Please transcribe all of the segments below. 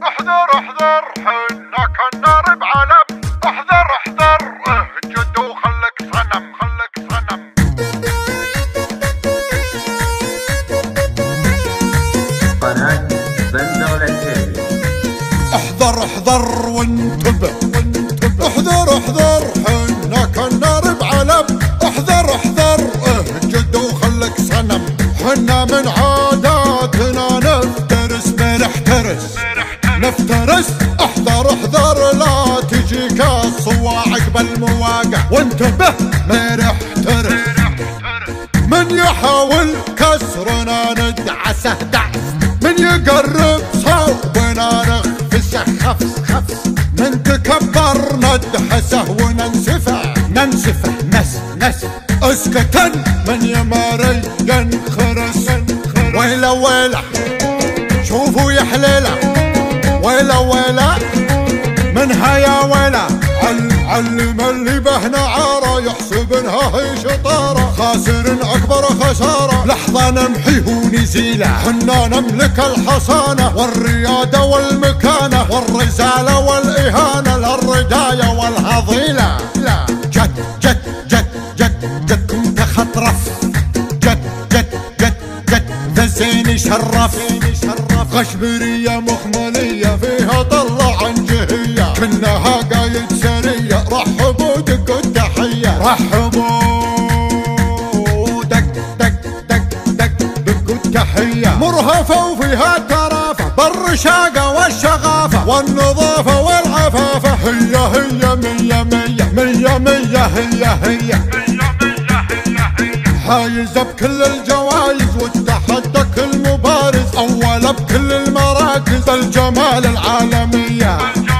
احذر احذر حنا كنا بعلم. احذر احذر اهجد وخلك صنم خلك صنم. قناة بندر العتيبي. احذر احذر وانتبه احذر احذر حنا كنا بعلم. احذر احذر اهجد وخلك صنم. حنا من عاداتنا نفترس نفترس. احذر احذر لا تجيك الصواعق بالمواقع. وانتبه ما رح ترس. من يحاول كسرنا ندعسه دعس. من يقرب صوبنا نخفسه خفس. من تكبر ندحسه وننسفه نس. اسكتن من يماري ينخرس. ويلا شوفوا يا حليله. ويلا منها يا ويلا. علم اللي بهنا عاره يحسب انها هي شطاره. خاسر اكبر خساره لحظه نمحيه ونزيله. حنا نملك الحصانه والرياده والمكانه والرزاله والاهانه للردايه والهضيله. لا جدكم تخطرف. جد ذا زين شرف. غشبريه مخمليه فيها طلع عن جهيه. كنها قايد سريه. رحبوا دقوا التحيه. رحبوا دقوا التحيه. مرهفه وفيها الترافه بالرشاقه والشغافه والنظافه والعفافه. هي مية حايزه بكل الجوايز والتحدى كل مبارز. اولى بكل المراكز الجمال العالميه.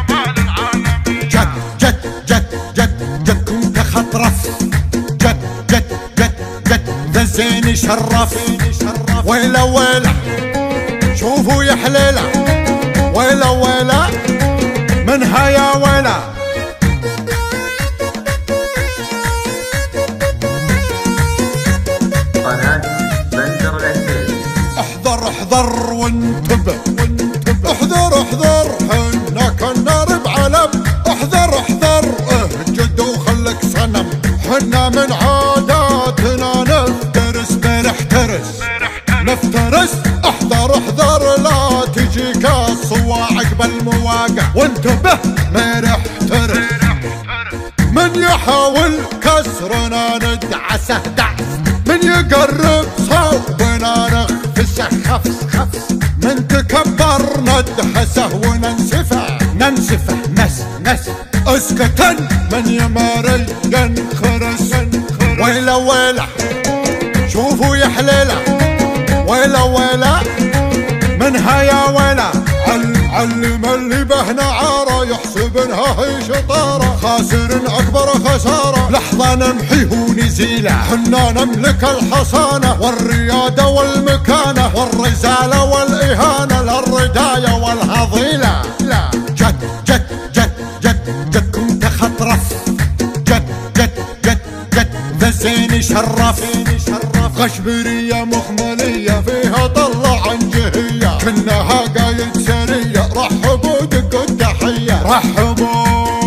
جدكم تخطرف. جد ذا زين شرف. ويلا شوفوا يا حليله. ويلا منها يا ويلا. قناة بندر العتيبي. احذر وانتبه احذر حنا كنا بعلم. احذر اهجد وخلك صنم. حنا من عاداتنا نفترس نفترس. احذر لا تجيك الصواعق بالمواقع. وانتبه ما رح ترس. من يحاول كسرنا ندعسه دعس. من يقرب صوبنا نخفسه خفس. من تكبر ندحسه وننسفه نس. اسكتن من يماري ينخرس. ويلا شوفوا يا حليله. ويلا منها يا ويلا. علم اللي بهنا عاره يحسب انها هي شطاره. خاسر اكبر خساره لحظه نمحيه ونزيله. حنا نملك الحصانه والرياده والمكانه والرزاله والاهانه للردايه والهضيله. لا جدكم تخطرف. جد ذا زين شرف. غشبريه مخمليه فيها طلع عن جهيه. كنها قايد سريه. رحبوا دقوا التحيه. رحبوا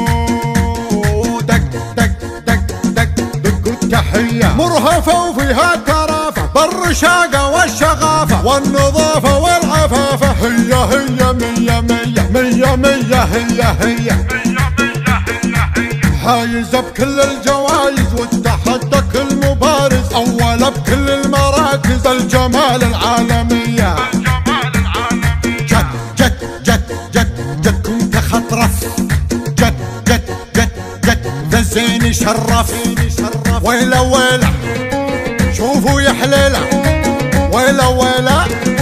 دقوا التحيه. مرهفه وفيها الترافه بالرشاقه والشغافه والنظافه والعفافه. هي حايزه بكل الجوايز والتحدى كل مبارز. اولى بكل المراكز الجمال العالميه. جدكم تخطرف. جد ذا زين شرف. ويلا شوفوا يا حليله. ويلا